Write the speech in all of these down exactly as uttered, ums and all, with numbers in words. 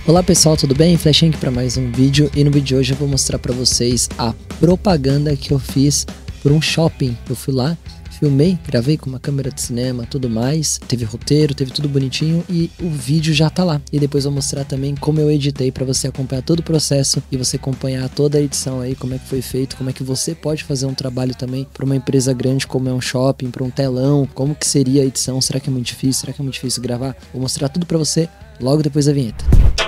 Olá pessoal, tudo bem? Flechinho aqui para mais um vídeo, e no vídeo de hoje eu vou mostrar para vocês a propaganda que eu fiz por um shopping. Eu fui lá, filmei, gravei com uma câmera de cinema, tudo mais, teve roteiro, teve tudo bonitinho e o vídeo já tá lá. E depois eu vou mostrar também como eu editei para você acompanhar todo o processo e você acompanhar toda a edição aí, como é que foi feito, como é que você pode fazer um trabalho também para uma empresa grande como é um shopping, para um telão, como que seria a edição, será que é muito difícil, será que é muito difícil gravar? Vou mostrar tudo para você logo depois da vinheta.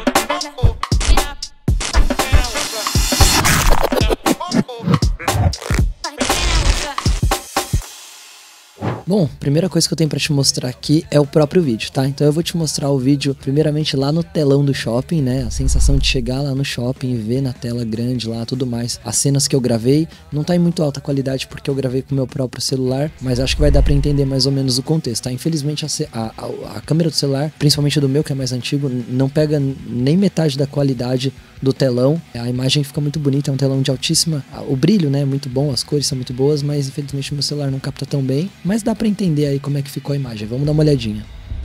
Bom, primeira coisa que eu tenho pra te mostrar aqui é o próprio vídeo, tá? Então eu vou te mostrar o vídeo primeiramente lá no telão do shopping, né? A sensação de chegar lá no shopping e ver na tela grande lá, tudo mais. As cenas que eu gravei, não tá em muito alta qualidade porque eu gravei com o meu próprio celular, mas acho que vai dar pra entender mais ou menos o contexto, tá? Infelizmente a, a, a, a câmera do celular, principalmente do meu que é mais antigo, não pega nem metade da qualidade do telão. A imagem fica muito bonita, é um telão de altíssima, o brilho, né, é muito bom, as cores são muito boas, mas infelizmente o meu celular não capta tão bem, mas dá pra entender aí como é que ficou a imagem. Vamos dar uma olhadinha.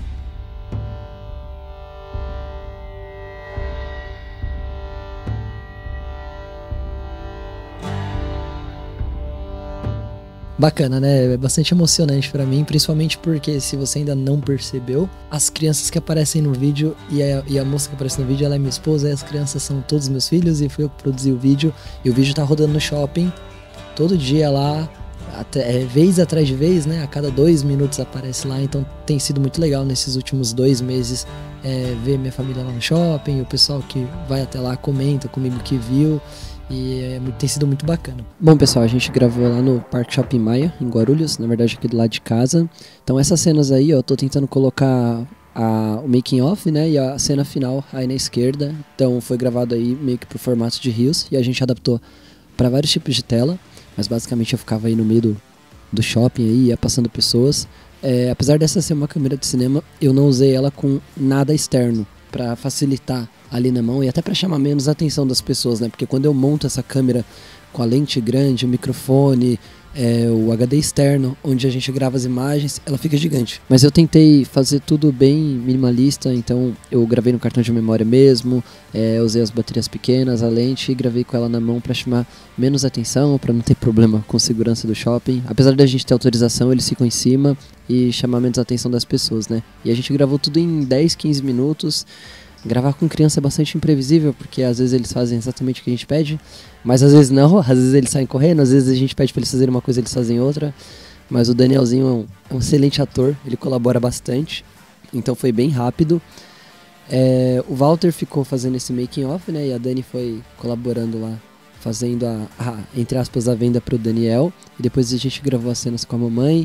Bacana, né? É bastante emocionante pra mim, principalmente porque, se você ainda não percebeu, as crianças que aparecem no vídeo e a, e a moça que aparece no vídeo, ela é minha esposa, e as crianças são todos meus filhos, e fui eu que produzi o vídeo, e o vídeo tá rodando no shopping, todo dia lá, até, é, vez atrás de vez, né? A cada dois minutos aparece lá, então tem sido muito legal nesses últimos dois meses é, ver minha família lá no shopping, o pessoal que vai até lá comenta comigo que viu, e é, tem sido muito bacana. Bom pessoal, a gente gravou lá no Parque Shopping Maia, em Guarulhos, na verdade aqui do lado de casa. Então essas cenas aí, ó, eu tô tentando colocar a, o making off, né, e a cena final aí na esquerda. Então foi gravado aí meio que pro formato de Reels, e a gente adaptou para vários tipos de tela, mas basicamente eu ficava aí no meio do, do shopping aí, ia passando pessoas. É, apesar dessa ser uma câmera de cinema, eu não usei ela com nada externo, para facilitar ali na mão e até para chamar menos a atenção das pessoas, né? Porque quando eu monto essa câmera com a lente grande, o microfone, é, o H D externo, onde a gente grava as imagens, ela fica gigante. Mas eu tentei fazer tudo bem minimalista, então eu gravei no cartão de memória mesmo, é, usei as baterias pequenas, a lente, e gravei com ela na mão para chamar menos atenção, para não ter problema com segurança do shopping. Apesar da gente ter autorização, eles ficam em cima e chamar menos a atenção das pessoas, né? E a gente gravou tudo em dez, quinze minutos. Gravar com criança é bastante imprevisível, porque às vezes eles fazem exatamente o que a gente pede, mas às vezes não, às vezes eles saem correndo, às vezes a gente pede para eles fazerem uma coisa e eles fazem outra. Mas o Danielzinho é um, é um excelente ator, ele colabora bastante, então foi bem rápido. É, o Walter ficou fazendo esse making off, né, e a Dani foi colaborando lá, fazendo a, a entre aspas, a venda para o Daniel, e depois a gente gravou as cenas com a mamãe.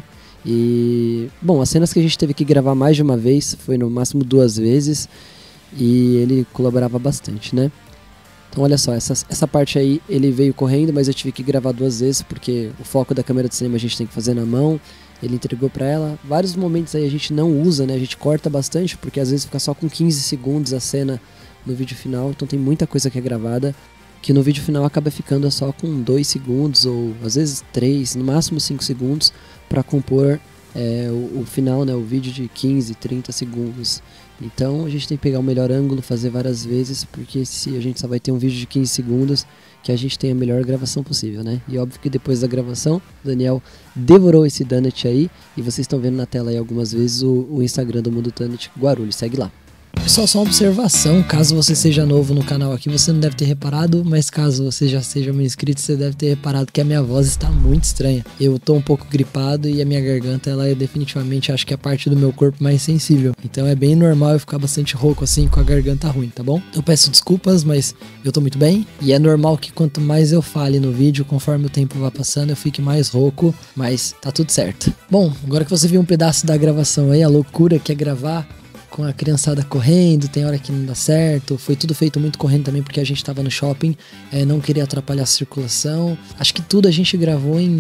E, bom, as cenas que a gente teve que gravar mais de uma vez, foi no máximo duas vezes, e ele colaborava bastante, né? Então olha só, essa, essa parte aí ele veio correndo, mas eu tive que gravar duas vezes, porque o foco da câmera de cinema a gente tem que fazer na mão. Ele entregou pra ela. Vários momentos aí a gente não usa, né? A gente corta bastante, porque às vezes fica só com quinze segundos a cena no vídeo final. Então tem muita coisa que é gravada, que no vídeo final acaba ficando só com dois segundos, ou às vezes três, no máximo cinco segundos, para compor é, o, o final, né? O vídeo de quinze, trinta segundos. Então a gente tem que pegar o melhor ângulo, fazer várias vezes, porque se a gente só vai ter um vídeo de quinze segundos, que a gente tenha a melhor gravação possível, né? E óbvio que depois da gravação, o Daniel devorou esse donut aí, e vocês estão vendo na tela aí algumas vezes o, o Instagram do Mundo Donut Guarulhos, segue lá. Pessoal, só uma observação, caso você seja novo no canal aqui, você não deve ter reparado, mas caso você já seja meu inscrito, você deve ter reparado que a minha voz está muito estranha. Eu tô um pouco gripado e a minha garganta, ela é definitivamente, acho que é a parte do meu corpo mais sensível. Então é bem normal eu ficar bastante rouco assim, com a garganta ruim, tá bom? Eu peço desculpas, mas eu tô muito bem, e é normal que quanto mais eu fale no vídeo, conforme o tempo vai passando, eu fique mais rouco, mas tá tudo certo. Bom, agora que você viu um pedaço da gravação aí, a loucura que é gravar com a criançada correndo, tem hora que não dá certo, foi tudo feito muito correndo também porque a gente tava no shopping, é, não queria atrapalhar a circulação. Acho que tudo a gente gravou em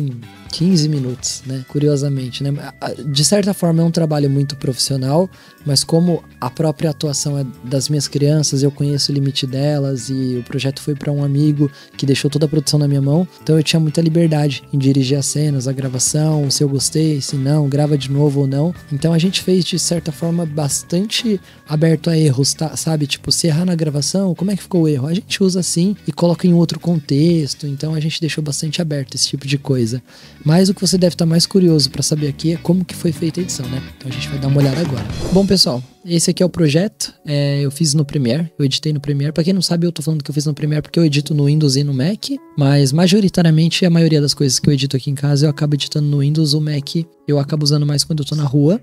quinze minutos, né? Curiosamente, né? De certa forma é um trabalho muito profissional, mas como a própria atuação é das minhas crianças, eu conheço o limite delas e o projeto foi para um amigo que deixou toda a produção na minha mão, então eu tinha muita liberdade em dirigir as cenas, a gravação, se eu gostei, se não, grava de novo ou não. Então a gente fez de certa forma bastante aberto a erros, tá? Sabe? Tipo, se errar na gravação, como é que ficou o erro? A gente usa assim e coloca em outro contexto, então a gente deixou bastante aberto esse tipo de coisa. Mas o que você deve estar mais curioso para saber aqui é como que foi feita a edição, né? Então a gente vai dar uma olhada agora. Bom, pessoal, esse aqui é o projeto. É, eu fiz no Premiere, eu editei no Premiere. Pra quem não sabe, eu tô falando que eu fiz no Premiere porque eu edito no Windows e no Mac. Mas majoritariamente a maioria das coisas que eu edito aqui em casa eu acabo editando no Windows. O Mac eu acabo usando mais quando eu tô na rua.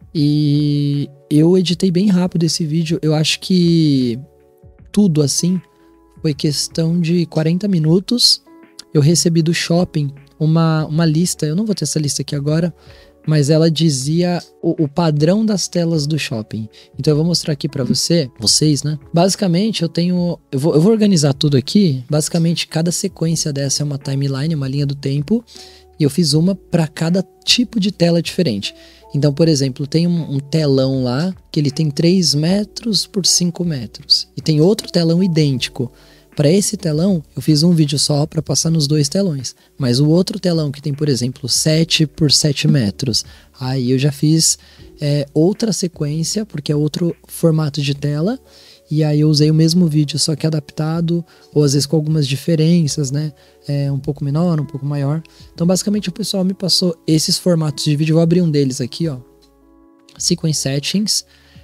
E eu editei bem rápido esse vídeo. Eu acho que tudo assim foi questão de quarenta minutos. Eu recebi do shopping uma, uma lista. Eu não vou ter essa lista aqui agora, mas ela dizia o, o padrão das telas do shopping. Então eu vou mostrar aqui pra você, vocês, né? Basicamente eu tenho, eu vou, eu vou organizar tudo aqui. Basicamente cada sequência dessa é uma timeline, uma linha do tempo. E eu fiz uma para cada tipo de tela diferente. Então, por exemplo, tem um, um telão lá que ele tem três metros por cinco metros. E tem outro telão idêntico. Para esse telão, eu fiz um vídeo só para passar nos dois telões. Mas o outro telão que tem, por exemplo, sete por sete metros, aí eu já fiz é, outra sequência, porque é outro formato de tela. E aí eu usei o mesmo vídeo, só que adaptado, ou às vezes com algumas diferenças, né? É, um pouco menor, um pouco maior. Então, basicamente, o pessoal me passou esses formatos de vídeo. Eu vou abrir um deles aqui, ó. Sequence Settings.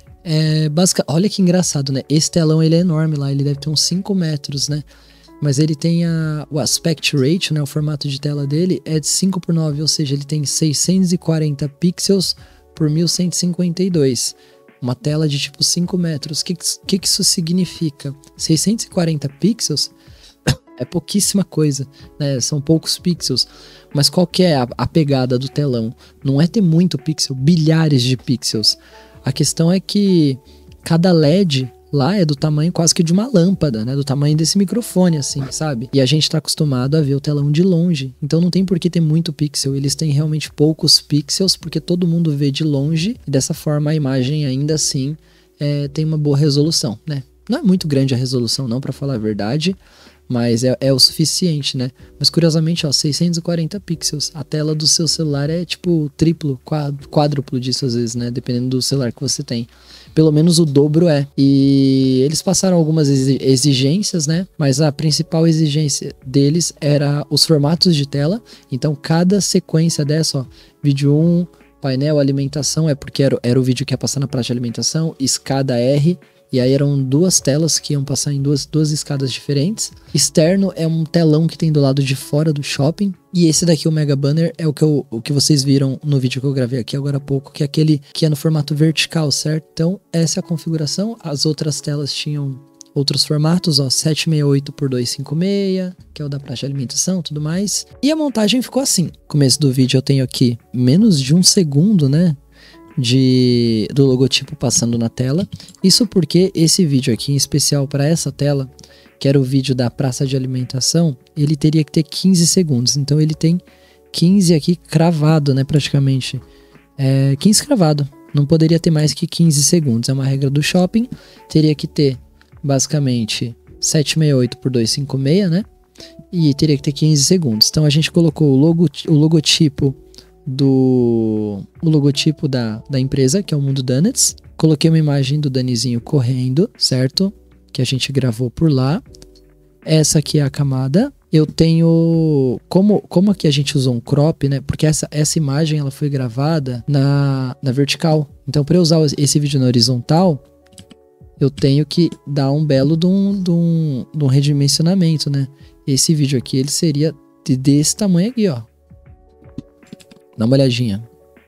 É, basic... Olha que engraçado, né? Esse telão, ele é enorme lá, ele deve ter uns cinco metros, né? Mas ele tem a... o aspect ratio, né? O formato de tela dele é de cinco por nove, ou seja, ele tem seiscentos e quarenta pixels por mil cento e cinquenta e dois. Uma tela de tipo cinco metros. O que, que, que isso significa? seiscentos e quarenta pixels é pouquíssima coisa, né? São poucos pixels. Mas qual que é a, a pegada do telão? Não é ter muito pixel, bilhares de pixels. A questão é que cada L E D lá é do tamanho quase que de uma lâmpada, né? Do tamanho desse microfone, assim, sabe? E a gente tá acostumado a ver o telão de longe. Então não tem por que ter muito pixel. Eles têm realmente poucos pixels porque todo mundo vê de longe. E dessa forma a imagem ainda assim é, tem uma boa resolução, né? Não é muito grande a resolução não, pra falar a verdade. Mas é, é o suficiente, né? Mas curiosamente, ó, seiscentos e quarenta pixels. A tela do seu celular é tipo triplo, quádruplo disso às vezes, né? Dependendo do celular que você tem. Pelo menos o dobro é. E eles passaram algumas exigências, né? Mas a principal exigência deles era os formatos de tela. Então cada sequência dessa, ó, vídeo um, painel, alimentação, é porque era, era o vídeo que ia passar na praça de alimentação, escada R. E aí eram duas telas que iam passar em duas, duas escadas diferentes. Externo é um telão que tem do lado de fora do shopping. E esse daqui, o Mega Banner, é o que, eu, o que vocês viram no vídeo que eu gravei aqui agora há pouco, que é aquele que é no formato vertical, certo? Então, essa é a configuração. As outras telas tinham outros formatos, ó, setecentos e sessenta e oito por duzentos e cinquenta e seis, que é o da praça de alimentação e tudo mais. E a montagem ficou assim. No começo do vídeo eu tenho aqui menos de um segundo, né? De, do logotipo passando na tela. Isso porque esse vídeo aqui, em especial para essa tela, que era o vídeo da praça de alimentação, ele teria que ter quinze segundos. Então ele tem quinze aqui cravado, né, praticamente. É, quinze cravado. Não poderia ter mais que quinze segundos. É uma regra do shopping. Teria que ter, basicamente, setecentos e sessenta e oito por duzentos e cinquenta e seis, né? E teria que ter quinze segundos. Então a gente colocou o, logo, o logotipo do o logotipo da, da empresa, que é o Mundo Donuts. Coloquei uma imagem do Danizinho correndo, certo? Que a gente gravou por lá. Essa aqui é a camada. Eu tenho... Como, como aqui a gente usou um crop, né? Porque essa, essa imagem ela foi gravada na, na vertical. Então, para eu usar esse vídeo na horizontal, eu tenho que dar um belo de um, de um, de um redimensionamento, né? Esse vídeo aqui, ele seria de, desse tamanho aqui, ó. Dá uma olhadinha.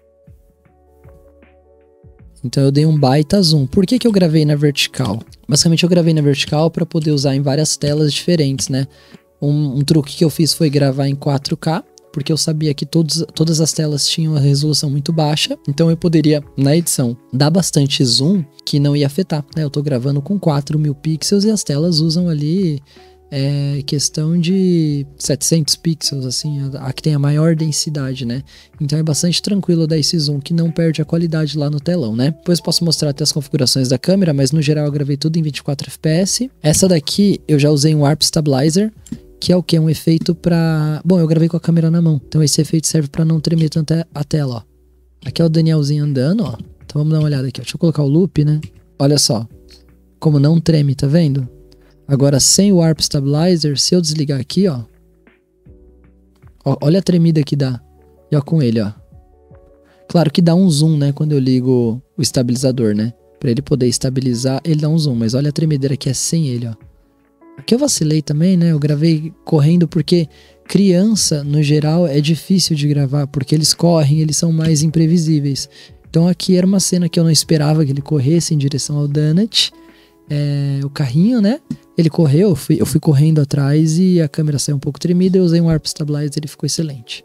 Então eu dei um baita zoom. Por que que eu gravei na vertical? Basicamente eu gravei na vertical para poder usar em várias telas diferentes, né? Um, um truque que eu fiz foi gravar em quatro K, porque eu sabia que todos, todas as telas tinham uma resolução muito baixa. Então eu poderia, na edição, dar bastante zoom que não ia afetar, né? Eu tô gravando com quatro mil pixels e as telas usam ali é questão de setecentos pixels, assim, a, a que tem a maior densidade, né? Então é bastante tranquilo dar esse zoom que não perde a qualidade lá no telão, né? Depois posso mostrar até as configurações da câmera, mas no geral eu gravei tudo em vinte e quatro F P S. Essa daqui eu já usei um Warp Stabilizer, que é o que? Um efeito pra... Bom, eu gravei com a câmera na mão, então esse efeito serve pra não tremer tanto a tela, ó. Aqui é o Danielzinho andando, ó. Então vamos dar uma olhada aqui, ó. Deixa eu colocar o loop, né? Olha só, como não treme, tá vendo? Agora sem o Warp Stabilizer, se eu desligar aqui, ó, ó, olha a tremida que dá. E ó, com ele, ó. Claro que dá um zoom, né, quando eu ligo o estabilizador, né? Pra ele poder estabilizar, ele dá um zoom, mas olha a tremedeira que é sem ele, ó. Aqui eu vacilei também, né? Eu gravei correndo porque criança, no geral, é difícil de gravar, porque eles correm, eles são mais imprevisíveis. Então aqui era uma cena que eu não esperava que ele corresse em direção ao Donut, é, o carrinho, né? Ele correu, eu fui, eu fui correndo atrás e a câmera saiu um pouco tremida, eu usei um Warp Stabilizer e ele ficou excelente.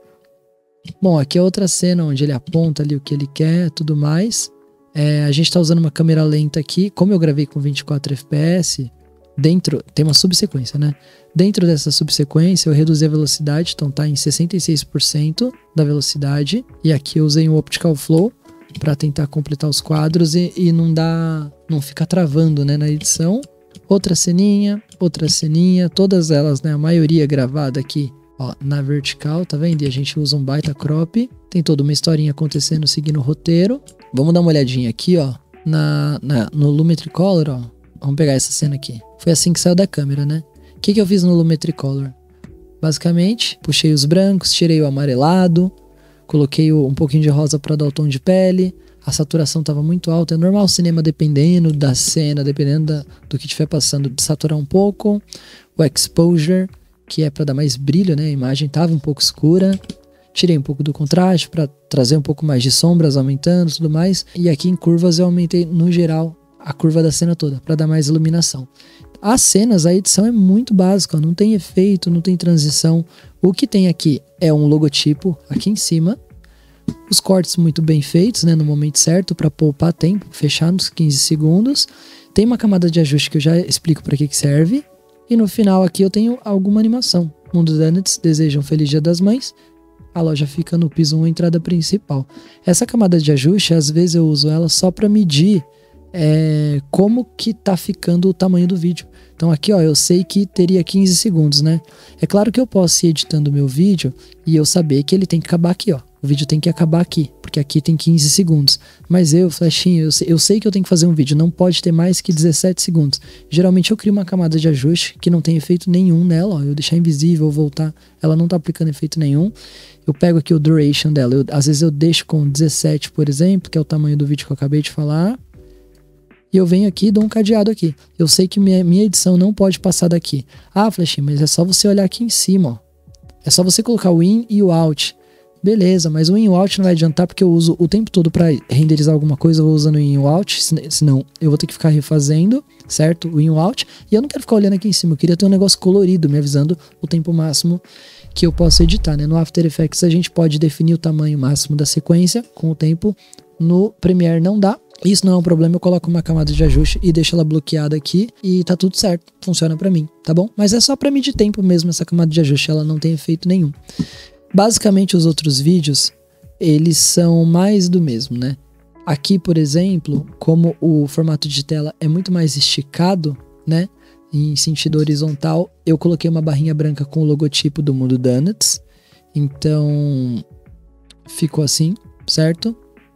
Bom, aqui é outra cena onde ele aponta ali o que ele quer, tudo mais. É, a gente tá usando uma câmera lenta aqui, como eu gravei com vinte e quatro F P S... Dentro, tem uma subsequência, né? Dentro dessa subsequência eu reduzi a velocidade, então tá em sessenta e seis por cento da velocidade. E aqui eu usei um Optical Flow para tentar completar os quadros e, e não dá, não fica travando, né, na edição. Outra ceninha, outra ceninha, todas elas, né, a maioria gravada aqui, ó, na vertical, tá vendo? E a gente usa um baita crop, tem toda uma historinha acontecendo seguindo o roteiro. Vamos dar uma olhadinha aqui, ó, na, na, no Lumetri Color, ó. Vamos pegar essa cena aqui. Foi assim que saiu da câmera, né? O que, que eu fiz no Lumetri Color? Basicamente, puxei os brancos, tirei o amarelado, coloquei um pouquinho de rosa para dar o tom de pele. A saturação estava muito alta. É normal o cinema, dependendo da cena, dependendo da, do que estiver passando, de saturar um pouco. O exposure, que é para dar mais brilho, né? A imagem estava um pouco escura. Tirei um pouco do contraste para trazer um pouco mais de sombras, aumentando e tudo mais. E aqui em curvas eu aumentei, no geral, a curva da cena toda, para dar mais iluminação. As cenas, a edição é muito básica, não tem efeito, não tem transição. O que tem aqui é um logotipo aqui em cima, os cortes muito bem feitos, né, no momento certo, para poupar tempo, fechar nos quinze segundos. Tem uma camada de ajuste que eu já explico para que que serve. E no final aqui eu tenho alguma animação. Mundo Donuts deseja um feliz Dia das Mães. A loja fica no piso um, entrada principal. Essa camada de ajuste, às vezes eu uso ela só para medir É, como que tá ficando o tamanho do vídeo. Então aqui, ó, eu sei que teria quinze segundos, né? É claro que eu posso ir editando o meu vídeo e eu saber que ele tem que acabar aqui, ó. O vídeo tem que acabar aqui, porque aqui tem quinze segundos. Mas eu, Flechinho, eu sei, eu sei que eu tenho que fazer um vídeo, não pode ter mais que dezessete segundos. Geralmente eu crio uma camada de ajuste que não tem efeito nenhum nela, ó. Eu deixar invisível, voltar, ela não tá aplicando efeito nenhum. Eu pego aqui o duration dela, eu, às vezes eu deixo com dezessete, por exemplo, que é o tamanho do vídeo que eu acabei de falar. E eu venho aqui e dou um cadeado aqui. Eu sei que minha, minha edição não pode passar daqui. Ah, Flechinho, mas é só você olhar aqui em cima, ó. É só você colocar o in e o out. Beleza, mas o in e o out não vai adiantar porque eu uso o tempo todo para renderizar alguma coisa, eu vou usando o in e o out, senão eu vou ter que ficar refazendo, certo? O in e o out. E eu não quero ficar olhando aqui em cima, eu queria ter um negócio colorido me avisando o tempo máximo que eu posso editar, né? No After Effects a gente pode definir o tamanho máximo da sequência com o tempo. No Premiere não dá. Isso não é um problema, eu coloco uma camada de ajuste e deixo ela bloqueada aqui e tá tudo certo, funciona pra mim, tá bom? Mas é só pra medir tempo mesmo essa camada de ajuste, ela não tem efeito nenhum. Basicamente os outros vídeos, eles são mais do mesmo, né? Aqui, por exemplo, como o formato de tela é muito mais esticado, né? Em sentido horizontal, eu coloquei uma barrinha branca com o logotipo do Mundo Donuts, então ficou assim, certo?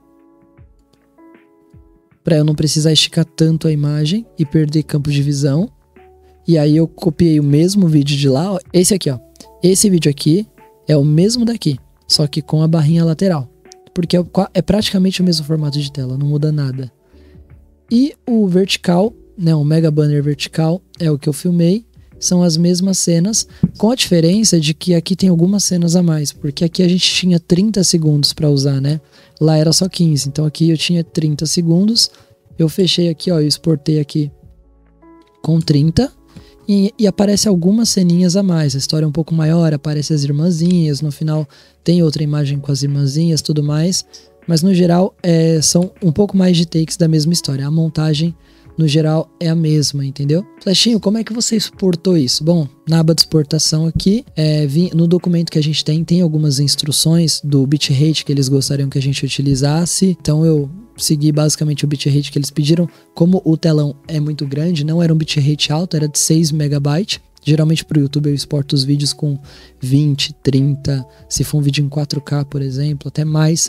Para eu não precisar esticar tanto a imagem e perder campo de visão. E aí eu copiei o mesmo vídeo de lá, ó. Esse aqui, ó. Esse vídeo aqui é o mesmo daqui, só que com a barrinha lateral. Porque é, é praticamente o mesmo formato de tela, não muda nada. E o vertical, né, o Mega Banner vertical, é o que eu filmei. São as mesmas cenas, com a diferença de que aqui tem algumas cenas a mais, porque aqui a gente tinha trinta segundos para usar, né? Lá era só quinze, então aqui eu tinha trinta segundos. Eu fechei aqui, ó, eu exportei aqui com trinta e, e aparece algumas ceninhas a mais. A história é um pouco maior, aparece as irmãzinhas, no final tem outra imagem com as irmãzinhas, tudo mais. Mas no geral é, são um pouco mais de takes da mesma história. A montagem no geral é a mesma, entendeu? Flechinho, como é que você exportou isso? Bom, na aba de exportação aqui, é, no documento que a gente tem, tem algumas instruções do bitrate que eles gostariam que a gente utilizasse, então eu segui basicamente o bitrate que eles pediram. Como o telão é muito grande, não era um bitrate alto, era de seis megabytes. Geralmente para o YouTube eu exporto os vídeos com vinte, trinta, se for um vídeo em quatro K, por exemplo, até mais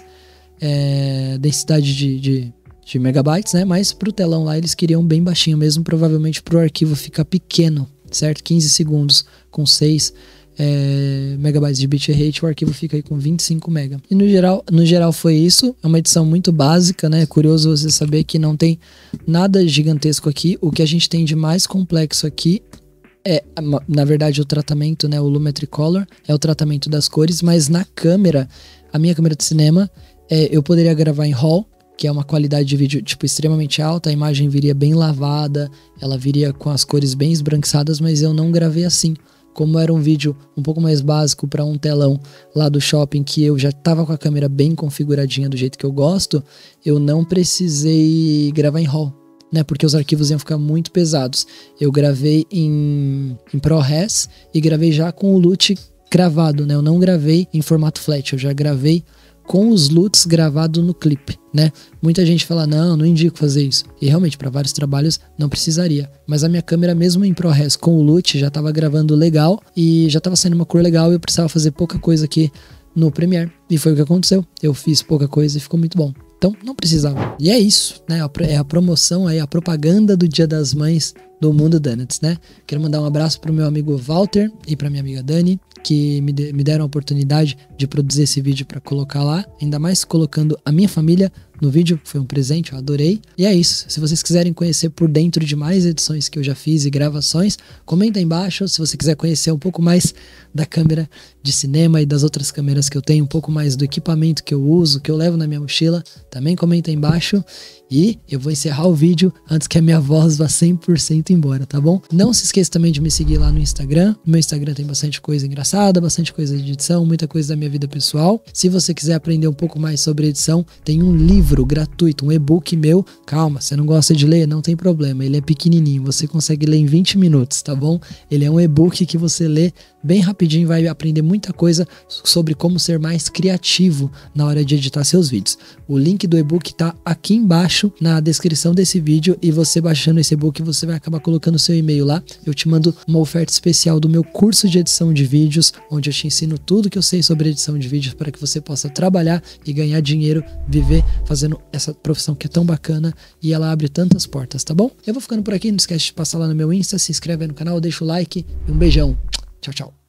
é, densidade de, de, de megabytes, né? Mas para o telão lá eles queriam bem baixinho mesmo, provavelmente para o arquivo ficar pequeno, certo? quinze segundos com seis é, megabytes de bitrate, o arquivo fica aí com vinte e cinco mega. E no geral, no geral foi isso, é uma edição muito básica, né? É curioso você saber que não tem nada gigantesco aqui, o que a gente tem de mais complexo aqui é, na verdade, o tratamento, né, o Lumetri Color, é o tratamento das cores, mas na câmera, a minha câmera de cinema, é, eu poderia gravar em RAW, que é uma qualidade de vídeo, tipo, extremamente alta, a imagem viria bem lavada, ela viria com as cores bem esbranquiçadas, mas eu não gravei assim. Como era um vídeo um pouco mais básico para um telão lá do shopping, que eu já estava com a câmera bem configuradinha do jeito que eu gosto, eu não precisei gravar em RAW. Né, porque os arquivos iam ficar muito pesados. Eu gravei em, em ProRes e gravei já com o L U T gravado, né? Eu não gravei em formato flat, eu já gravei com os L U Ts gravados no clipe, né? Muita gente fala, não, não indico fazer isso. E realmente, para vários trabalhos, não precisaria. Mas a minha câmera, mesmo em ProRes com o L U T, já estava gravando legal e já estava saindo uma cor legal e eu precisava fazer pouca coisa aqui no Premiere. E foi o que aconteceu. Eu fiz pouca coisa e ficou muito bom. Então, não precisava. E é isso, né? É a promoção aí, a propaganda do Dia das Mães do Mundo Donuts, né? Quero mandar um abraço pro meu amigo Walter e pra minha amiga Dani, que me, de, me deram a oportunidade de produzir esse vídeo para colocar lá, ainda mais colocando a minha família no vídeo, foi um presente, eu adorei. E é isso, se vocês quiserem conhecer por dentro de mais edições que eu já fiz e gravações, comenta aí embaixo. Se você quiser conhecer um pouco mais da câmera de cinema e das outras câmeras que eu tenho, um pouco mais do equipamento que eu uso, que eu levo na minha mochila, também comenta aí embaixo. E eu vou encerrar o vídeo antes que a minha voz vá cem por cento embora, tá bom? Não se esqueça também de me seguir lá no Instagram. No meu Instagram tem bastante coisa engraçada, bastante coisa de edição, muita coisa da minha vida pessoal. Se você quiser aprender um pouco mais sobre edição, tem um livro gratuito, um e-book meu. Calma, você não gosta de ler? Não tem problema, ele é pequenininho, você consegue ler em vinte minutos, tá bom? Ele é um e-book que você lê bem rapidinho e vai aprender muita coisa sobre como ser mais criativo na hora de editar seus vídeos. O link do e-book tá aqui embaixo na descrição desse vídeo e você baixando esse e-book você vai acabar colocando seu e-mail lá. Eu te mando uma oferta especial do meu curso de edição de vídeos, onde eu te ensino tudo que eu sei sobre edição de vídeos para que você possa trabalhar e ganhar dinheiro, viver fazendo essa profissão que é tão bacana e ela abre tantas portas, tá bom? Eu vou ficando por aqui, não esquece de passar lá no meu Insta, se inscreve aí no canal, deixa o like e um beijão. Tchau, tchau.